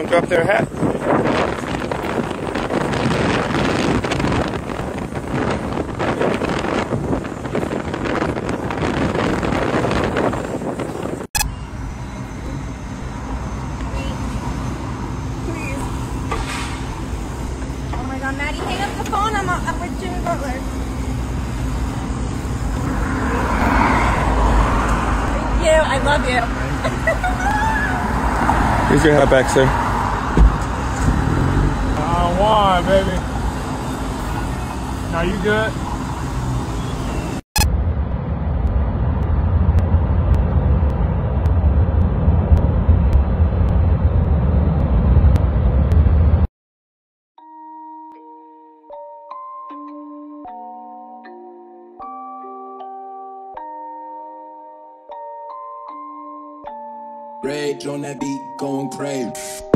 drop their hat. Please. Oh my God, Maddie, hang up the phone. I'm with Jimmy Butler. Thank you. I love you. Here's your hat back, sir. One, baby. Now you good? Rage on that beat, going crazy.